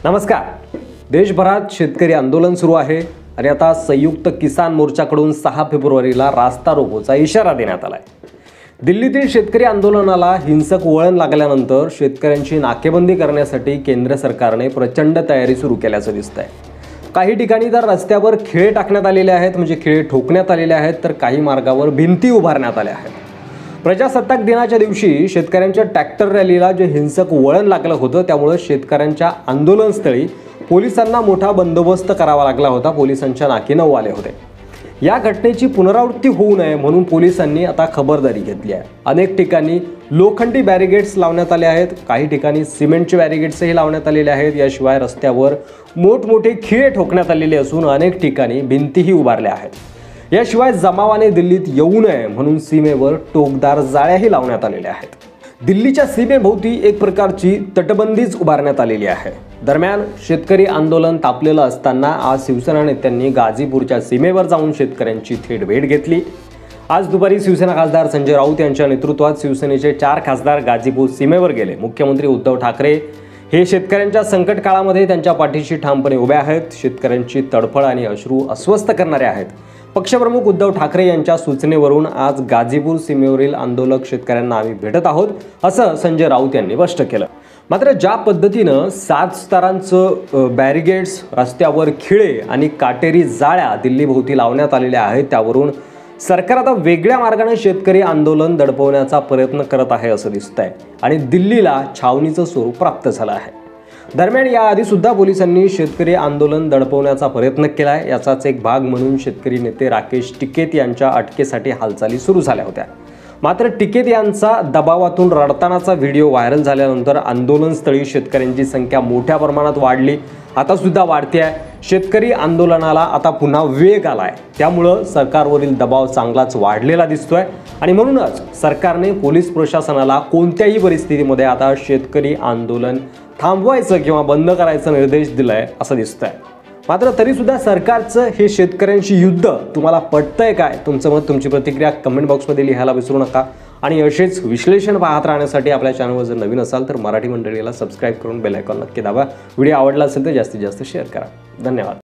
नमस्कार। देशभरात शेतकरी आंदोलन सुरू आहे आणि आता संयुक्त किसान मोर्चाकडून 6 फेब्रुवारीला रास्ता रोकोचा इशारा देण्यात आलाय। दिल्लीतील शेतकरी आंदोलनाला हिंसक वळण लागल्यानंतर शेतकऱ्यांची नाकेबंदी करण्यासाठी केंद्र सरकारने प्रचंड तयारी सुरू केल्याचं दिसतंय। काही ठिकाणी तर रस्त्यावर खिळे टाकण्यात आलेले आहेत, म्हणजे खिळे ठोकण्यात आलेले आहेत, तर काही मार्गावर भिंती उभारण्यात आल्या आहेत। प्रजासत्ताक दिनाच्या दिवशी शेतकऱ्यांच्या ट्रॅक्टर रॅलीला जे हिंसक वळण लागलं होतं, त्यामुळे शेतकऱ्यांच्या आंदोलनस्थळी पोलिसांना मोठा बंदोबस्त करावा लागला होता। पोलिसांच्या नाकी नऊ आले होते। या घटनेची पुनरावृत्ती होऊ नये म्हणून पोलिसांनी आता खबरदारी घेतली आहे। अनेक ठिकाणी लोखंडी बॅरिगेड्स लावण्यात आले आहेत, काही ठिकाणी सिमेंटचे बॅरिगेड्सही लावण्यात आलेले आहेत। याशिवाय रस्त्यावर मोठमोठे खिळे ठोकण्यात आलेले असून अनेक ठिकाणी भिंतीही उभारल्या आहेत। याशिवाय जमावाने दिल्लीत येऊ नये म्हणून सीमेवर टोकदार जाळ्याही लावण्यात आलेल्या आहेत। दिल्लीच्या सीमेभोवती एक प्रकारची तटबंदीच उभारण्यात आलेली आहे। दरम्यान शेतकरी आंदोलन तापलेलं असताना आज शिवसेना नेत्यांनी गाझीपूरच्या सीमेवर जाऊन शेतकऱ्यांची थेट भेट घेतली। आज दुपारी शिवसेना खासदार संजय राऊत यांच्या नेतृत्वात शिवसेनेचे 4 खासदार गाझीपूर सीमेवर गेले। मुख्यमंत्री उद्धव ठाकरे हे शेतकऱ्यांच्या संकट काळामध्ये त्यांच्या पाठीशी ठामपणे उभे आहेत। शेतकऱ्यांची तडफड आणि अश्रू अस्वस्थ करणारे आहेत। पक्षप्रमुख उद्धव ठाकरे यांच्या सूचनेवरून आज गाझीपूर सीमेवरील आंदोलक शेतकऱ्यांना आम्ही भेटत आहोत, असं संजय राऊत यांनी स्पष्ट केलं। मात्र ज्या पद्धतीनं 7 स्तरांचं बॅरिगेड्स, रस्त्यावर खिळे आणि काटेरी जाळ्या दिल्लीभोवती लावण्यात आलेल्या आहेत, त्यावरून सरकार आता वेगळ्या मार्गाने शेतकरी आंदोलन दडपवण्याचा प्रयत्न करत आहे असं दिसतंय आणि दिल्लीला छावणीचं स्वरूप प्राप्त झालं आहे। दरम्यान याआधी सुद्धा पोलिसांनी शेतकरी आंदोलन दडपवण्याचा प्रयत्न केलाय। याचाच एक भाग म्हणून शेतकरी नेते राकेश टिकैत यांच्या अटकेसाठी हालचाली सुरू झाल्या होत्या। मात्र टिकैत यांचा दबावातून रडतानाचा व्हिडिओ व्हायरल झाल्यानंतर आंदोलनस्थळी शेतकऱ्यांची संख्या मोठ्या प्रमाणात वाढली, आता सुद्धा वाढते आहे। शेतकरी आंदोलनाला आता पुन्हा वेग आलाय, त्यामुळं सरकारवरील दबाव चांगलाच वाढलेला दिसतोय आणि म्हणूनच सरकारने पोलीस प्रशासनाला कोणत्याही परिस्थितीमध्ये आता शेतकरी आंदोलन थांबवायचं किंवा बंद करायचा निर्देश दिलाय असं दिसतंय। मात्र तरी सुद्धा सरकारचं हे शेतकऱ्यांशी युद्ध तुम्हाला पटतंय काय? तुमचं मत, तुमची प्रतिक्रिया कमेंट बॉक्समध्ये लिहायला विसरू नका आणि असेच विश्लेषण पाहत राहण्यासाठी आपल्या चॅनलवर जर नवीन असाल तर मराठी मंडळीला सबस्क्राईब करून बेल आयकॉन नक्की दाबा। व्हिडिओ आवडला असेल तर जास्तीत जास्त शेअर करा। धन्यवाद।